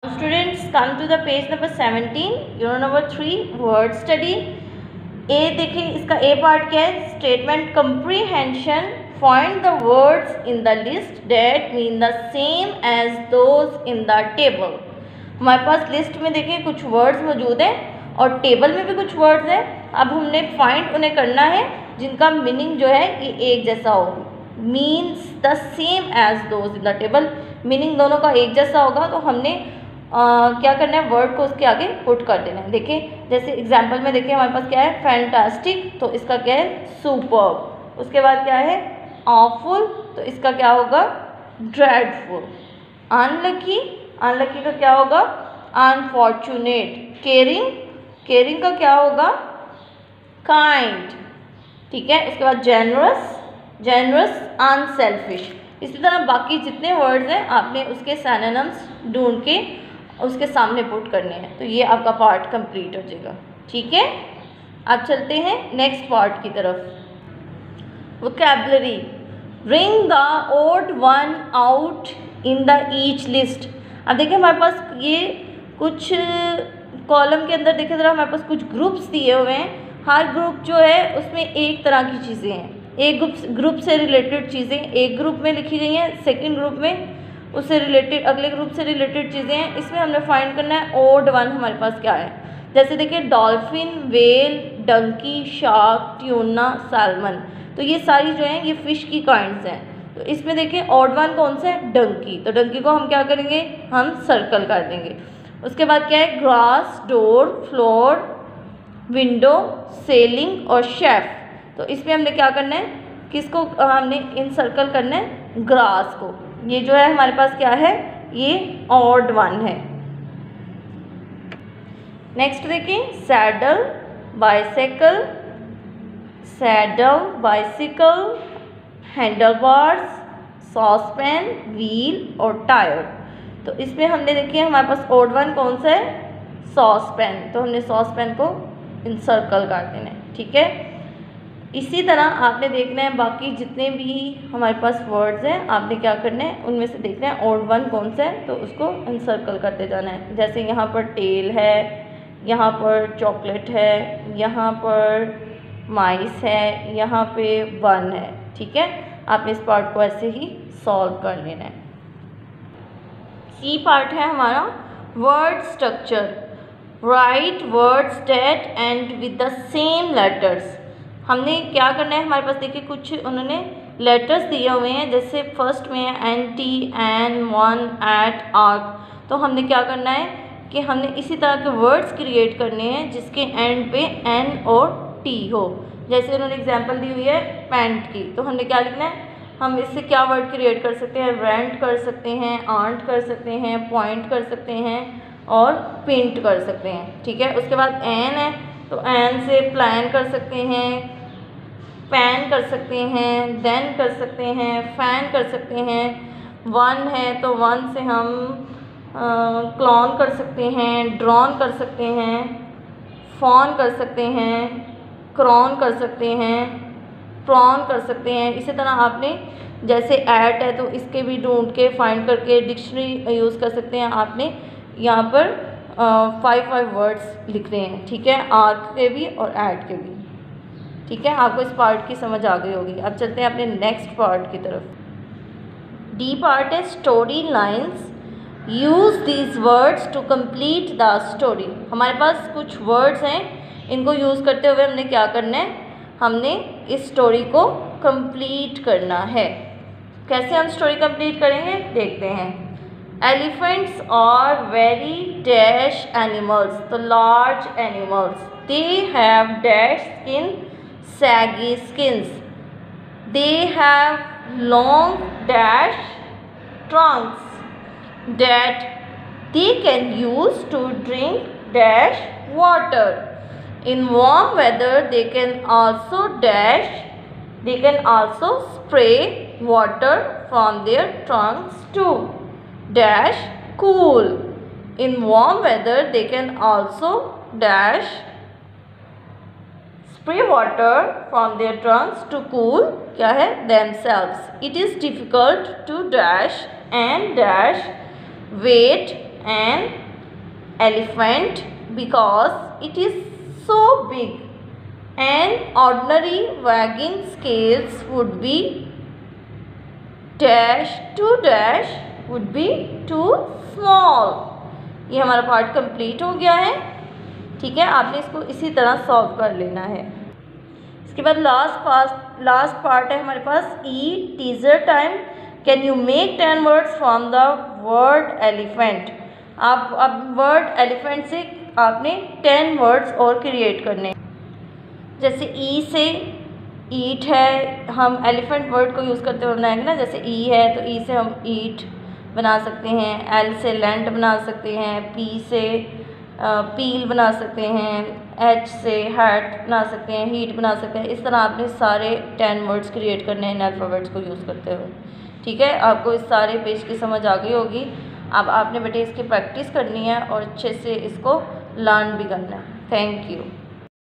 Students, come to the page number 17, unit number 3, word study. ए देखिए, इसका ए part क्या है? Statement comprehension. Find the words in the list that mean the same as those in the table. हमारे पास list में देखिए कुछ words मौजूद हैं और टेबल में भी कुछ वर्ड्स हैं. अब हमने फाइंड उन्हें करना है जिनका मीनिंग जो है ये एक जैसा हो, means the same as those in the table. Meaning दोनों का एक जैसा होगा तो हमने क्या करना है, वर्ड को उसके आगे पुट कर देना है. देखिए जैसे एग्जांपल में देखिए हमारे पास क्या है, फैंटास्टिक, तो इसका क्या है, सुपर्ब. उसके बाद क्या है, ऑफुल, तो इसका क्या होगा, ड्रेडफुल. अनलकी, अनलकी का क्या होगा, अनफॉर्चुनेट. केयरिंग, केयरिंग का क्या होगा, काइंड. ठीक है. उसके बाद जेनरस, जेनरस अनसेल्फिश. इसी तरह बाकी जितने वर्ड्स हैं आपने उसके सिनोनिम्स ढूंढ के उसके सामने पुट करने हैं, तो ये आपका पार्ट कंप्लीट हो जाएगा. ठीक है. अब चलते हैं नेक्स्ट पार्ट की तरफ. Vocabulary. Ring the odd one out in the each list. अब देखिए हमारे पास ये कुछ कॉलम के अंदर देखिए ज़रा, हमारे पास कुछ ग्रुप्स दिए हुए हैं. हर ग्रुप जो है उसमें एक तरह की चीज़ें हैं. एक ग्रुप से रिलेटेड चीज़ें एक ग्रुप में लिखी गई हैं, सेकंड ग्रुप में उससे रिलेटेड अगले ग्रुप से रिलेटेड चीज़ें हैं. इसमें हमने फाइंड करना है ओड वन हमारे पास क्या है. जैसे देखिए dolphin, whale, donkey, shark, tuna, salmon. तो ये सारी जो हैं ये फ़िश की काइंड्स हैं. तो इसमें देखिए ऑड वन कौन सा है, डंकी. तो डंकी को हम क्या करेंगे, हम सर्कल कर देंगे. उसके बाद क्या है, grass, door, floor, window, ceiling और शेफ. तो इसमें हमने क्या करना है, किसको हमने इन सर्कल करना है, ग्रास को. ये जो है हमारे पास क्या है, ये ऑड वन है. नेक्स्ट देखिए, saddle, bicycle, saddle, bicycle, handle bars, saucepan, wheel और टायर. तो इसमें हमने देखिए हमारे पास ऑड वन कौन सा है, सॉसपैन. तो हमने सॉसपैन को इन सर्कल कर देना है. ठीक है. इसी तरह आपने देखना है बाकी जितने भी हमारे पास वर्ड्स हैं आपने क्या करना है, उनमें से देखना है ऑड वन कौन सा है तो उसको इनसर्कल करते जाना है. जैसे यहाँ पर टेल है, यहाँ पर चॉकलेट है, यहाँ पर माइस है, यहाँ पे वन है. ठीक है. आपने इस पार्ट को ऐसे ही सॉल्व कर लेना है. सी पार्ट है हमारा word structure. Write words that end with the same letters. हमने क्या करना है, हमारे पास देखिए कुछ उन्होंने लेटर्स दिए हुए हैं. जैसे फर्स्ट में है N T, N, one, eight, ark. तो हमने क्या करना है कि हमने इसी तरह के वर्ड्स क्रिएट करने हैं जिसके एंड पे एन और टी हो. जैसे उन्होंने एग्जांपल दी हुई है पैंट की, तो हमने क्या लिखना है, हम इससे क्या वर्ड क्रिएट कर सकते हैं, रेंट कर सकते हैं, आंट कर सकते हैं, पॉइंट कर सकते हैं और पेंट कर सकते हैं. ठीक है. उसके बाद एन है तो एन से प्लान कर सकते हैं, पैन कर सकते हैं, देन कर सकते हैं, फैन कर सकते हैं. वन है तो वन से हम क्लॉन कर सकते हैं, ड्रॉन कर सकते हैं, फॉन कर सकते हैं, क्रॉन कर सकते हैं, प्रॉन कर सकते हैं. इसी तरह आपने जैसे ऐट है तो इसके भी ढूंढ के फाइंड करके डिक्शनरी यूज़ कर सकते हैं. आपने यहाँ पर 5 वर्ड्स लिख रहे हैं. ठीक है. आर्क के भी और ऐट के भी. ठीक है. आपको इस पार्ट की समझ आ गई होगी. अब चलते हैं अपने नेक्स्ट पार्ट की तरफ. डी पार्ट है story lines. Use these words to complete the story. हमारे पास कुछ वर्ड्स हैं, इनको यूज़ करते हुए हमने क्या करना है, हमने इस स्टोरी को कंप्लीट करना है. कैसे हम स्टोरी कंप्लीट करेंगे देखते हैं. Elephants are very dash animals. तो large animals. They have dash skin, saggy skins. They have long dash trunks that they can use to drink dash water. In warm weather they can also spray water from their trunks to dash cool. In warm weather they can also dash spray water from their trunks to cool क्या है, themselves. It is difficult to dash and dash weight an elephant because it is so big. An ordinary wagging scales would be dash to dash would be too small. ये हमारा part complete हो गया है। ठीक है, आपने इसको इसी तरह सॉल्व कर लेना है। इसके बाद लास्ट पार्ट है हमारे पास E teaser time. Can you make 10 words from the word elephant. आप अब वर्ड एलिफेंट से आपने 10 वर्ड्स और क्रिएट करने। जैसे ई से ईट है, हम एलिफेंट वर्ड को यूज़ करते हुए बनाएंगे ना। जैसे ई है तो ई से हम ईट बना सकते हैं, एल से लैंड बना सकते हैं, पी से पील बना सकते हैं, एच से हैट बना सकते हैं, हीट बना सकते हैं। इस तरह आपने सारे 10 वर्ड्स क्रिएट करने हैं इन अल्फ़ाबेट्स को यूज़ करते हुए। ठीक है, आपको इस सारे पेज की समझ आ गई होगी। अब आपने बेटे इसकी प्रैक्टिस करनी है और अच्छे से इसको लर्न भी करना है। Thank you.